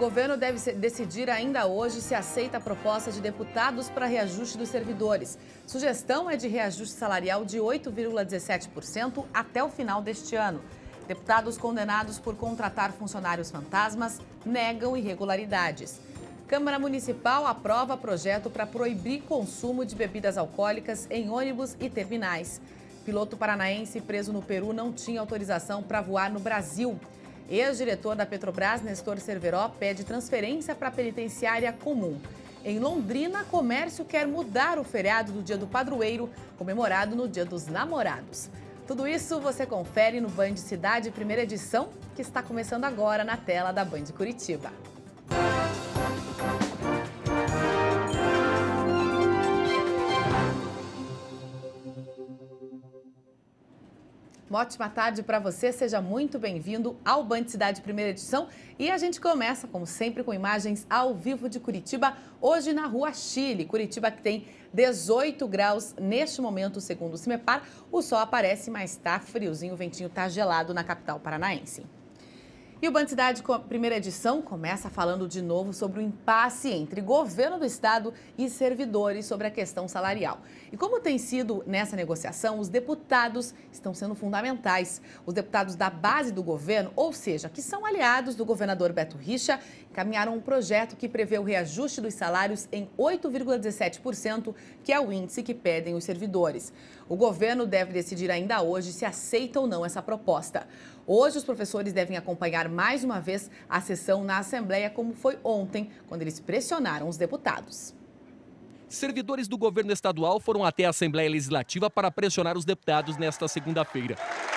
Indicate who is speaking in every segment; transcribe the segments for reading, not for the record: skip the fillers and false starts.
Speaker 1: governo deve decidir ainda hoje se aceita a proposta de deputados para reajuste dos servidores. Sugestão é de reajuste salarial de 8,17% até o final deste ano. Deputados condenados por contratar funcionários fantasmas negam irregularidades. Câmara Municipal aprova projeto para proibir consumo de bebidas alcoólicas em ônibus e terminais. Piloto paranaense preso no Peru não tinha autorização para voar no Brasil. Ex-diretor da Petrobras, Nestor Cerveró, pede transferência para a penitenciária comum. Em Londrina, comércio quer mudar o feriado do Dia do Padroeiro, comemorado no Dia dos Namorados. Tudo isso você confere no Band Cidade, primeira edição, que está começando agora na tela da Band Curitiba. Uma ótima tarde para você, seja muito bem-vindo ao Band Cidade Primeira Edição. E a gente começa, como sempre, com imagens ao vivo de Curitiba, hoje na Rua Chile. Curitiba que tem 18 graus neste momento, segundo o CIMEPAR. O sol aparece, mas está friozinho, o ventinho está gelado na capital paranaense. E o Band Cidade, primeira edição, começa falando de novo sobre o impasse entre governo do estado e servidores sobre a questão salarial. E como tem sido nessa negociação, os deputados estão sendo fundamentais. Os deputados da base do governo, ou seja, que são aliados do governador Beto Richa, encaminharam um projeto que prevê o reajuste dos salários em 8,17%, que é o índice que pedem os servidores. O governo deve decidir ainda hoje se aceita ou não essa proposta. Hoje, os professores devem acompanhar mais uma vez a sessão na Assembleia, como foi ontem, quando eles pressionaram os deputados.
Speaker 2: Servidores do governo estadual foram até a Assembleia Legislativa para pressionar os deputados nesta segunda-feira.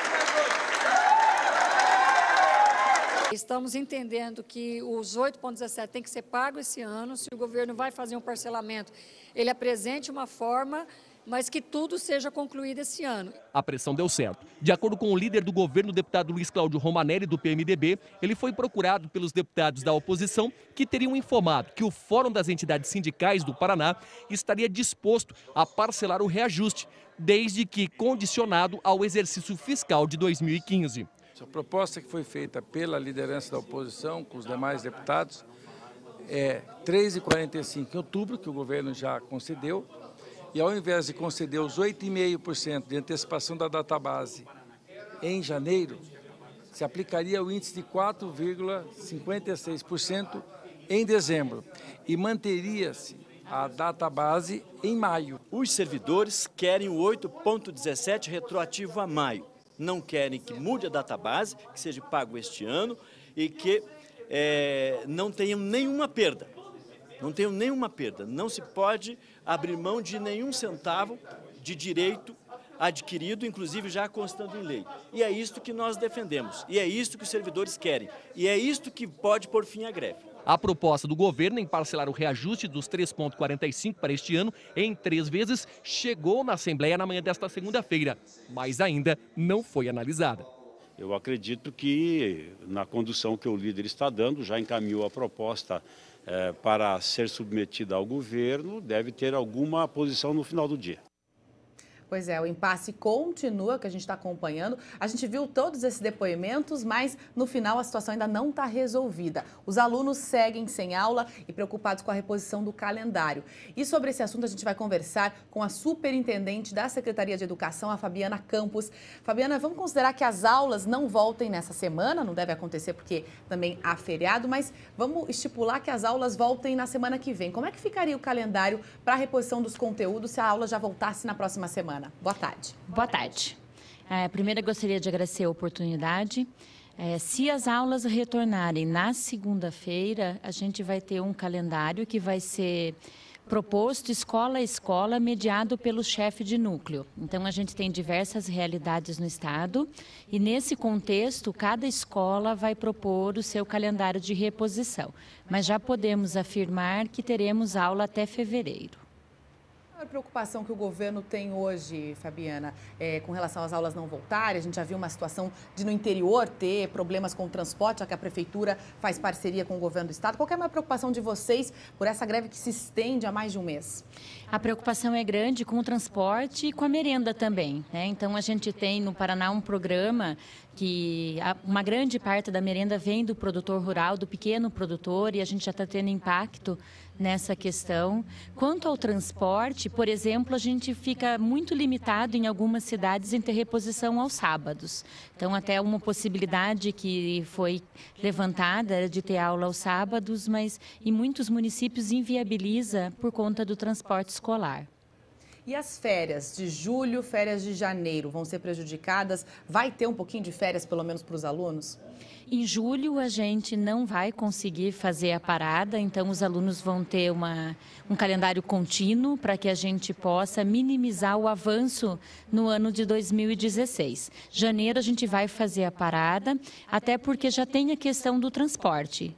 Speaker 3: Estamos entendendo que os 8,17 tem que ser pago esse ano. Se o governo vai fazer um parcelamento, ele apresente uma forma, mas que tudo seja concluído esse ano.
Speaker 2: A pressão deu certo. De acordo com o líder do governo, o deputado Luiz Cláudio Romanelli, do PMDB, ele foi procurado pelos deputados da oposição que teriam informado que o Fórum das Entidades Sindicais do Paraná estaria disposto a parcelar o reajuste, desde que condicionado ao exercício fiscal de 2015.
Speaker 4: A proposta que foi feita pela liderança da oposição, com os demais deputados, é 3,45 em outubro, que o governo já concedeu, e ao invés de conceder os 8,5% de antecipação da database em janeiro, se aplicaria o índice de 4,56% em dezembro e manteria-se a database em maio.
Speaker 5: Os servidores querem o 8,17 retroativo a maio. Não querem que mude a database, que seja pago este ano e que não tenham nenhuma perda. Não tenham nenhuma perda. Não se pode abrir mão de nenhum centavo de direito adquirido, inclusive já constando em lei. E é isto que nós defendemos. E é isto que os servidores querem. E é isto que pode pôr fim à greve.
Speaker 2: A proposta do governo em parcelar o reajuste dos 3,45 para este ano em 3 vezes chegou na Assembleia na manhã desta segunda-feira, mas ainda não foi analisada.
Speaker 6: Eu acredito que, na condução que o líder está dando, já encaminhou a proposta para ser submetida ao governo, deve ter alguma posição no final do dia.
Speaker 1: Pois é, o impasse continua, que a gente está acompanhando. A gente viu todos esses depoimentos, mas no final a situação ainda não está resolvida. Os alunos seguem sem aula e preocupados com a reposição do calendário. E sobre esse assunto a gente vai conversar com a superintendente da Secretaria de Educação, a Fabiana Campos. Fabiana, vamos considerar que as aulas não voltem nessa semana, não deve acontecer porque também há feriado, mas vamos estipular que as aulas voltem na semana que vem. Como é que ficaria o calendário para a reposição dos conteúdos se a aula já voltasse na próxima semana? Boa tarde.
Speaker 7: Boa tarde. Primeiro, eu gostaria de agradecer a oportunidade. Se as aulas retornarem na segunda-feira, a gente vai ter um calendário que vai ser proposto escola a escola, mediado pelo chefe de núcleo. Então, a gente tem diversas realidades no estado e, nesse contexto, cada escola vai propor o seu calendário de reposição. Mas já podemos afirmar que teremos aula até fevereiro.
Speaker 1: A preocupação que o governo tem hoje, Fabiana, com relação às aulas não voltarem, a gente já viu uma situação de no interior ter problemas com o transporte, já que a prefeitura faz parceria com o governo do estado. Qual que é a maior preocupação de vocês por essa greve que se estende há mais de um mês?
Speaker 7: A preocupação é grande com o transporte e com a merenda também, né? Então a gente tem no Paraná um programa que uma grande parte da merenda vem do produtor rural, do pequeno produtor, e a gente já está tendo impacto nessa questão. Quanto ao transporte, por exemplo, a gente fica muito limitado em algumas cidades em ter reposição aos sábados. Então, até uma possibilidade que foi levantada era de ter aula aos sábados, mas em muitos municípios inviabiliza por conta do transporte escolar.
Speaker 1: E as férias de julho, férias de janeiro, vão ser prejudicadas? Vai ter um pouquinho de férias, pelo menos, para os alunos?
Speaker 7: Em julho, a gente não vai conseguir fazer a parada, então os alunos vão ter um calendário contínuo para que a gente possa minimizar o avanço no ano de 2016. Janeiro, a gente vai fazer a parada, até porque já tem a questão do transporte.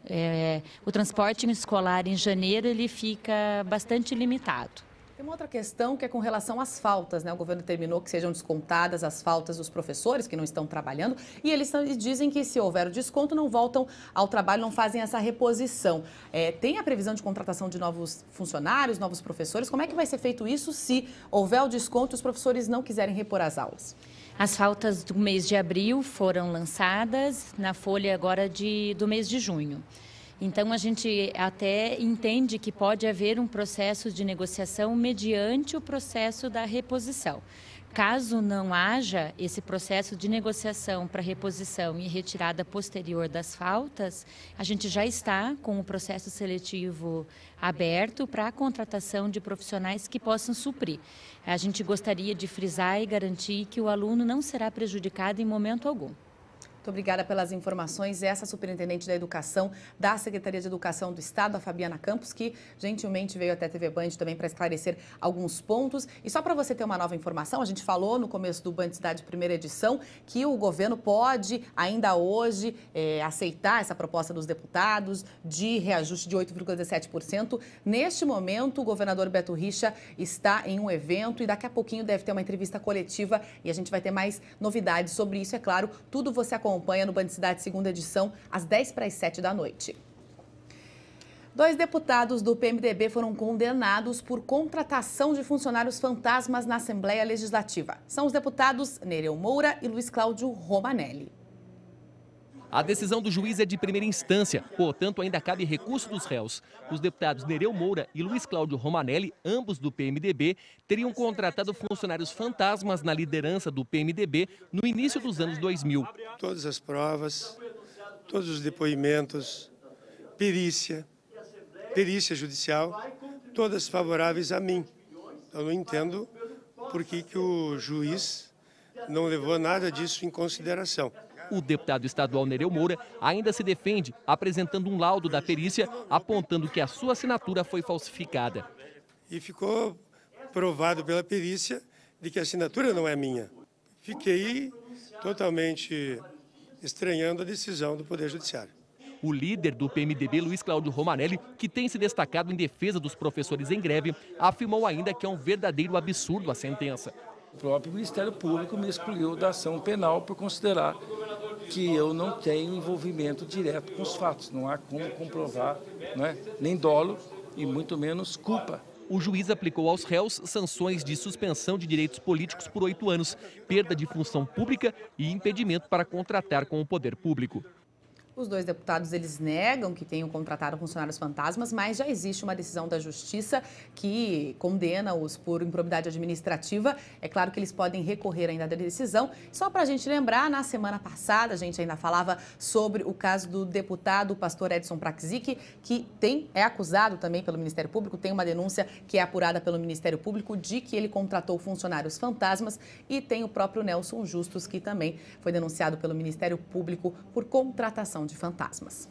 Speaker 7: O transporte escolar em janeiro, ele fica bastante limitado.
Speaker 1: Tem uma outra questão que é com relação às faltas, né? O governo determinou que sejam descontadas as faltas dos professores que não estão trabalhando e eles dizem que se houver o desconto não voltam ao trabalho, não fazem essa reposição. Tem a previsão de contratação de novos funcionários, novos professores? Como é que vai ser feito isso se houver o desconto e os professores não quiserem repor as aulas?
Speaker 7: As faltas do mês de abril foram lançadas na folha agora do mês de junho. Então, a gente até entende que pode haver um processo de negociação mediante o processo da reposição. Caso não haja esse processo de negociação para reposição e retirada posterior das faltas, a gente já está com o processo seletivo aberto para a contratação de profissionais que possam suprir. A gente gostaria de frisar e garantir que o aluno não será prejudicado em momento algum.
Speaker 1: Muito obrigada pelas informações. Essa superintendente da Educação da Secretaria de Educação do Estado, a Fabiana Campos, que gentilmente veio até a TV Band também para esclarecer alguns pontos. E só para você ter uma nova informação, a gente falou no começo do Band Cidade primeira edição que o governo pode ainda hoje aceitar essa proposta dos deputados de reajuste de 8,17%. Neste momento, o governador Beto Richa está em um evento e daqui a pouquinho deve ter uma entrevista coletiva e a gente vai ter mais novidades sobre isso, é claro. Tudo você acompanha no Band Cidade segunda edição, às 10:50 da noite. 2 deputados do PMDB foram condenados por contratação de funcionários fantasmas na Assembleia Legislativa. São os deputados Nereu Moura e Luiz Cláudio Romanelli.
Speaker 2: A decisão do juiz é de primeira instância, portanto ainda cabe recurso dos réus. Os deputados Nereu Moura e Luiz Cláudio Romanelli, ambos do PMDB, teriam contratado funcionários fantasmas na liderança do PMDB no início dos anos 2000.
Speaker 8: Todas as provas, todos os depoimentos, perícia judicial, todas favoráveis a mim. Eu não entendo por que o juiz não levou nada disso em consideração.
Speaker 2: O deputado estadual Nereu Moura ainda se defende, apresentando um laudo da perícia, apontando que a sua assinatura foi falsificada.
Speaker 8: E ficou provado pela perícia de que a assinatura não é minha. Fiquei totalmente estranhando a decisão do Poder Judiciário.
Speaker 2: O líder do PMDB, Luiz Cláudio Romanelli, que tem se destacado em defesa dos professores em greve, afirmou ainda que é um verdadeiro absurdo a sentença.
Speaker 4: O próprio Ministério Público me excluiu da ação penal por considerar que eu não tenho envolvimento direto com os fatos. Não há como comprovar, nem dolo e muito menos culpa.
Speaker 2: O juiz aplicou aos réus sanções de suspensão de direitos políticos por 8 anos, perda de função pública e impedimento para contratar com o poder público.
Speaker 1: Os 2 deputados, eles negam que tenham contratado funcionários fantasmas, mas já existe uma decisão da Justiça que condena-os por improbidade administrativa. É claro que eles podem recorrer ainda da decisão. Só para a gente lembrar, na semana passada, a gente ainda falava sobre o caso do deputado pastor Edson Praxic, que é acusado também pelo Ministério Público, tem uma denúncia que é apurada pelo Ministério Público de que ele contratou funcionários fantasmas, e tem o próprio Nelson Justus, que também foi denunciado pelo Ministério Público por contratação de fantasmas.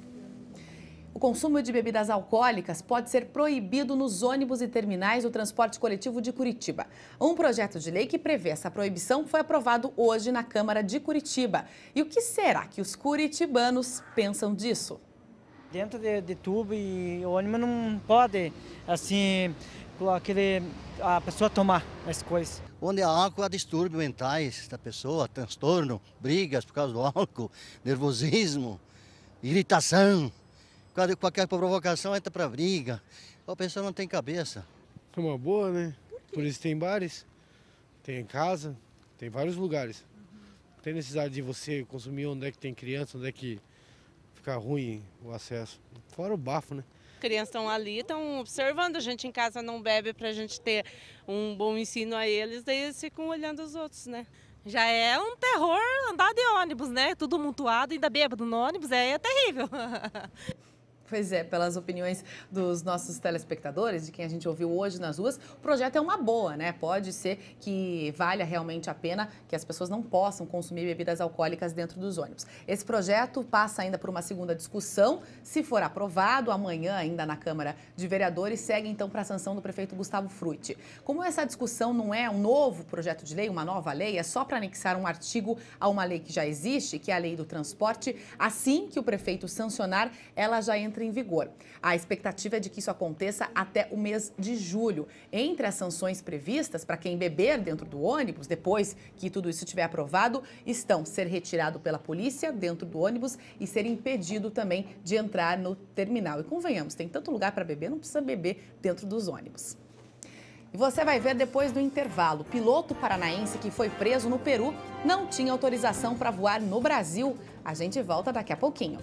Speaker 1: O consumo de bebidas alcoólicas pode ser proibido nos ônibus e terminais do transporte coletivo de Curitiba. Um projeto de lei que prevê essa proibição foi aprovado hoje na Câmara de Curitiba. E o que será que os curitibanos pensam disso?
Speaker 9: Dentro de tubo e ônibus não pode, assim, a pessoa tomar as coisas.
Speaker 10: Onde há álcool, há distúrbios mentais da pessoa, transtorno, brigas por causa do álcool, nervosismo, irritação. Qualquer provocação entra para briga. A pessoa não tem cabeça.
Speaker 11: É uma boa, né? Por isso tem bares, tem em casa, tem vários lugares. Não tem necessidade de você consumir onde é que tem criança, onde é que fica ruim o acesso. Fora o bafo, né?
Speaker 12: Crianças estão ali, estão observando, a gente em casa não bebe para a gente ter um bom ensino a eles, daí eles ficam olhando os outros, né? Já é um terror andar de ônibus, né? Tudo amontoado, ainda bêbado no ônibus, é terrível.
Speaker 1: Pois é, pelas opiniões dos nossos telespectadores, de quem a gente ouviu hoje nas ruas, o projeto é uma boa, né? Pode ser que valha realmente a pena que as pessoas não possam consumir bebidas alcoólicas dentro dos ônibus. Esse projeto passa ainda por uma segunda discussão. Se for aprovado, amanhã ainda na Câmara de Vereadores, segue então para a sanção do prefeito Gustavo Frutti. Como essa discussão não é um novo projeto de lei, uma nova lei, é só para anexar um artigo a uma lei que já existe, que é a Lei do Transporte, assim que o prefeito sancionar, ela já entra em vigor. A expectativa é de que isso aconteça até o mês de julho. Entre as sanções previstas para quem beber dentro do ônibus, depois que tudo isso estiver aprovado, estão ser retirado pela polícia dentro do ônibus e ser impedido também de entrar no terminal. E convenhamos, tem tanto lugar para beber, não precisa beber dentro dos ônibus. E você vai ver depois do intervalo, o piloto paranaense que foi preso no Peru não tinha autorização para voar no Brasil. A gente volta daqui a pouquinho.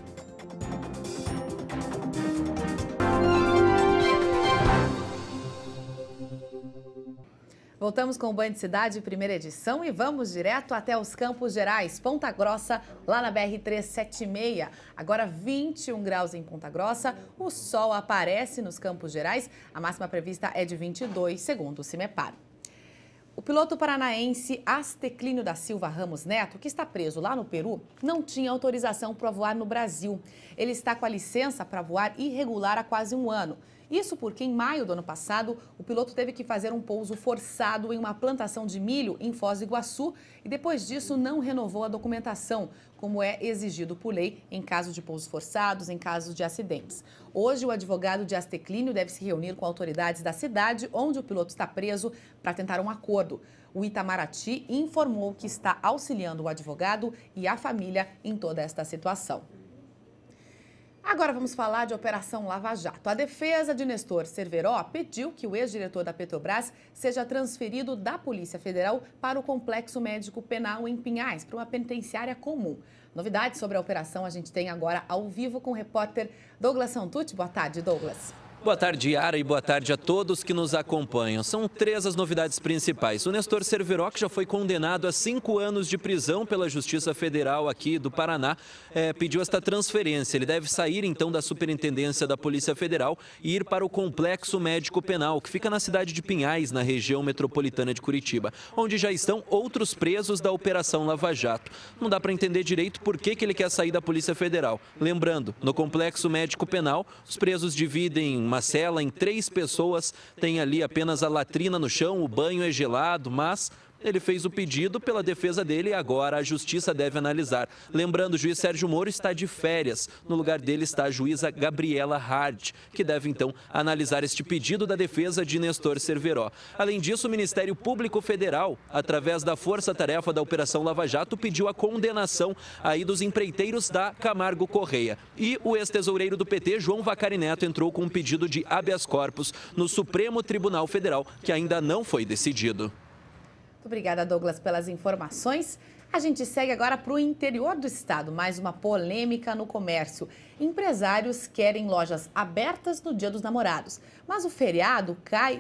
Speaker 1: Voltamos com o Band Cidade, primeira edição, e vamos direto até os Campos Gerais, Ponta Grossa, lá na BR-376. Agora 21 graus em Ponta Grossa, o sol aparece nos Campos Gerais, a máxima prevista é de 22, segundo o CIMEPAR. O piloto paranaense Asteclínio da Silva Ramos Neto, que está preso lá no Peru, não tinha autorização para voar no Brasil. Ele está com a licença para voar irregular há quase um ano. Isso porque, em maio do ano passado, o piloto teve que fazer um pouso forçado em uma plantação de milho em Foz do Iguaçu e, depois disso, não renovou a documentação, como é exigido por lei em caso de pousos forçados, em caso de acidentes. Hoje, o advogado de Asteclínio deve se reunir com autoridades da cidade onde o piloto está preso para tentar um acordo. O Itamaraty informou que está auxiliando o advogado e a família em toda esta situação. Agora vamos falar de Operação Lava Jato. A defesa de Nestor Cerveró pediu que o ex-diretor da Petrobras seja transferido da Polícia Federal para o Complexo Médico Penal em Pinhais, para uma penitenciária comum. Novidades sobre a operação a gente tem agora ao vivo com o repórter Douglas Santucci. Boa tarde, Douglas.
Speaker 13: Boa tarde, Yara, e boa tarde a todos que nos acompanham. São 3 as novidades principais. O Nestor Cerveró, que já foi condenado a 5 anos de prisão pela Justiça Federal aqui do Paraná, pediu esta transferência. Ele deve sair, então, da Superintendência da Polícia Federal e ir para o Complexo Médico Penal, que fica na cidade de Pinhais, na região metropolitana de Curitiba, onde já estão outros presos da Operação Lava Jato. Não dá para entender direito por que ele quer sair da Polícia Federal. Lembrando, no Complexo Médico Penal, os presos dividem uma cela em 3 pessoas, tem ali apenas a latrina no chão, o banho é gelado, mas ele fez o pedido pela defesa dele e agora a justiça deve analisar. Lembrando, o juiz Sérgio Moro está de férias. No lugar dele está a juíza Gabriela Hard, que deve então analisar este pedido da defesa de Nestor Cerveró. Além disso, o Ministério Público Federal, através da força-tarefa da Operação Lava Jato, pediu a condenação aí dos empreiteiros da Camargo Correia. E o ex-tesoureiro do PT, João Vacari Neto, entrou com um pedido de habeas corpus no Supremo Tribunal Federal, que ainda não foi decidido.
Speaker 1: Muito obrigada, Douglas, pelas informações. A gente segue agora para o interior do estado. Mais uma polêmica no comércio. Empresários querem lojas abertas no Dia dos Namorados. Mas o feriado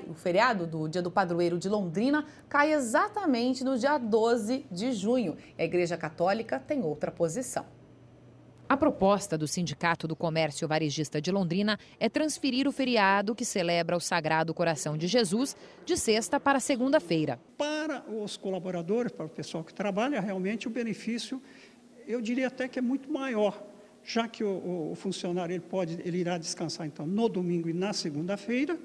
Speaker 1: do Dia do Padroeiro de Londrina cai exatamente no dia 12 de junho. A Igreja Católica tem outra posição.
Speaker 14: A proposta do Sindicato do Comércio Varejista de Londrina é transferir o feriado que celebra o Sagrado Coração de Jesus de sexta para segunda-feira.
Speaker 15: Para os colaboradores, para o pessoal que trabalha, realmente o benefício, eu diria até que é muito maior, já que o funcionário ele irá descansar então no domingo e na segunda-feira,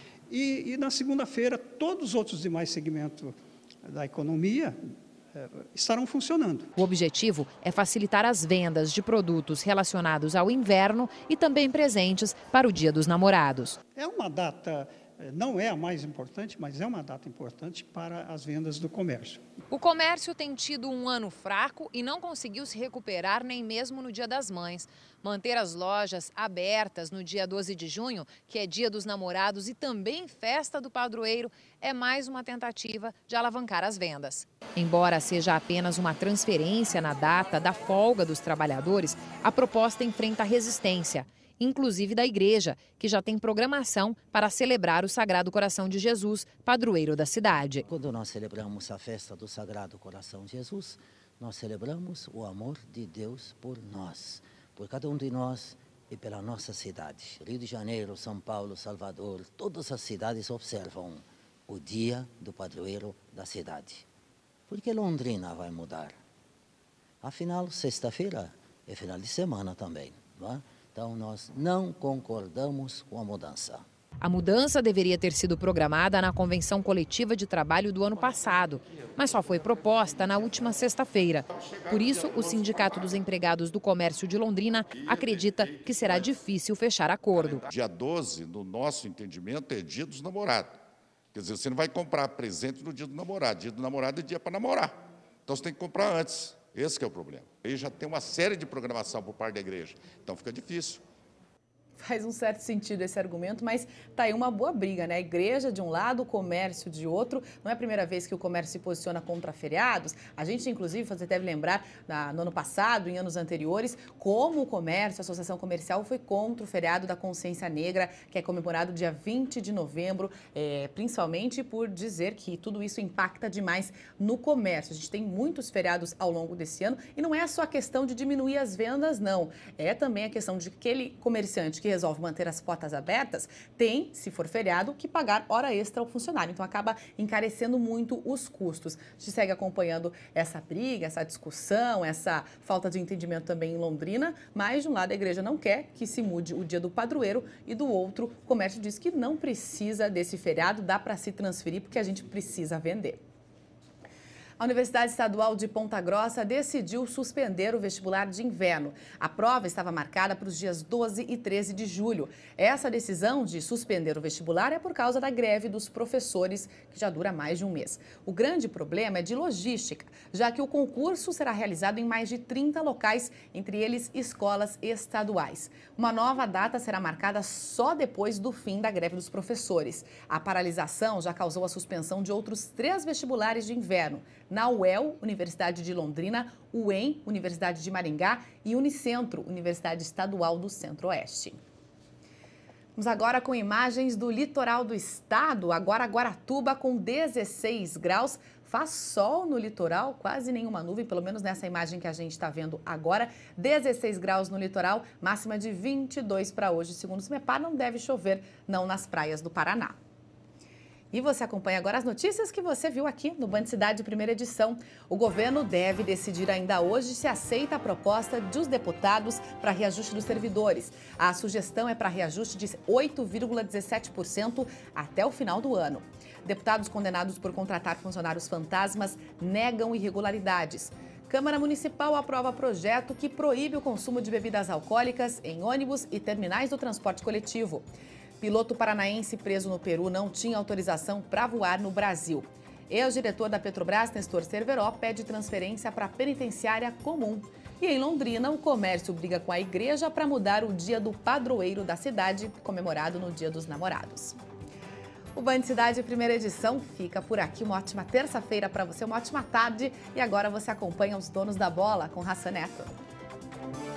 Speaker 15: e na segunda-feira todos os outros demais segmentos da economia estarão funcionando.
Speaker 14: O objetivo é facilitar as vendas de produtos relacionados ao inverno e também presentes para o Dia dos Namorados.
Speaker 15: É uma data não é a mais importante, mas é uma data importante para as vendas do comércio.
Speaker 14: O comércio tem tido um ano fraco e não conseguiu se recuperar nem mesmo no Dia das Mães. Manter as lojas abertas no dia 12 de junho, que é Dia dos Namorados e também Festa do Padroeiro, é mais uma tentativa de alavancar as vendas. Embora seja apenas uma transferência na data da folga dos trabalhadores, a proposta enfrenta resistência, inclusive da igreja, que já tem programação para celebrar o Sagrado Coração de Jesus, padroeiro da cidade.
Speaker 16: Quando nós celebramos a festa do Sagrado Coração de Jesus, nós celebramos o amor de Deus por nós, por cada um de nós e pela nossa cidade. Rio de Janeiro, São Paulo, Salvador, todas as cidades observam o dia do padroeiro da cidade. Por que Londrina vai mudar? Afinal, sexta-feira é final de semana também, não é? Então, nós não concordamos com a mudança.
Speaker 14: A mudança deveria ter sido programada na Convenção Coletiva de Trabalho do ano passado, mas só foi proposta na última sexta-feira. Por isso, o Sindicato dos Empregados do Comércio de Londrina acredita que será difícil fechar acordo.
Speaker 17: Dia 12, no nosso entendimento, é Dia dos Namorados. Quer dizer, você não vai comprar presente no Dia do Namorado. Dia do Namorado é dia para namorar. Então, você tem que comprar antes. Esse que é o problema. Aí já tem uma série de programação por parte da igreja, então fica difícil.
Speaker 1: Faz um certo sentido esse argumento, mas tá aí uma boa briga, né? A igreja de um lado, o comércio de outro. Não é a primeira vez que o comércio se posiciona contra feriados. A gente, inclusive, você deve lembrar, no ano passado, em anos anteriores, como o comércio, a associação comercial foi contra o feriado da Consciência Negra, que é comemorado dia 20 de novembro, principalmente por dizer que tudo isso impacta demais no comércio. A gente tem muitos feriados ao longo desse ano e não é só a questão de diminuir as vendas, não. É também a questão de aquele comerciante que resolve manter as portas abertas, tem, se for feriado, que pagar hora extra ao funcionário. Então, acaba encarecendo muito os custos. A gente segue acompanhando essa briga, essa discussão, essa falta de entendimento também em Londrina, mas, de um lado, a igreja não quer que se mude o dia do padroeiro e, do outro, o comércio diz que não precisa desse feriado, dá para se transferir porque a gente precisa vender. A Universidade Estadual de Ponta Grossa decidiu suspender o vestibular de inverno. A prova estava marcada para os dias 12 e 13 de julho. Essa decisão de suspender o vestibular é por causa da greve dos professores, que já dura mais de um mês. O grande problema é de logística, já que o concurso será realizado em mais de 30 locais, entre eles escolas estaduais. Uma nova data será marcada só depois do fim da greve dos professores. A paralisação já causou a suspensão de outros 3 vestibulares de inverno. Na UEL, Universidade de Londrina, UEM, Universidade de Maringá e Unicentro, Universidade Estadual do Centro-Oeste. Vamos agora com imagens do litoral do estado, agora Guaratuba com 16 graus. Faz sol no litoral, quase nenhuma nuvem, pelo menos nessa imagem que a gente está vendo agora. 16 graus no litoral, máxima de 22 para hoje. Segundo o CIMEPAR, não deve chover, não nas praias do Paraná. E você acompanha agora as notícias que você viu aqui no Band Cidade, primeira edição. O governo deve decidir ainda hoje se aceita a proposta dos deputados para reajuste dos servidores. A sugestão é para reajuste de 8,17% até o final do ano. Deputados condenados por contratar funcionários fantasmas negam irregularidades. Câmara Municipal aprova projeto que proíbe o consumo de bebidas alcoólicas em ônibus e terminais do transporte coletivo. Piloto paranaense preso no Peru não tinha autorização para voar no Brasil. Ex-diretor da Petrobras, Nestor Cerveró, pede transferência para a penitenciária comum. E em Londrina, o comércio briga com a igreja para mudar o dia do padroeiro da cidade, comemorado no Dia dos Namorados. O Band Cidade, primeira edição, fica por aqui. Uma ótima terça-feira para você, uma ótima tarde. E agora você acompanha os donos da bola com Raça Neto.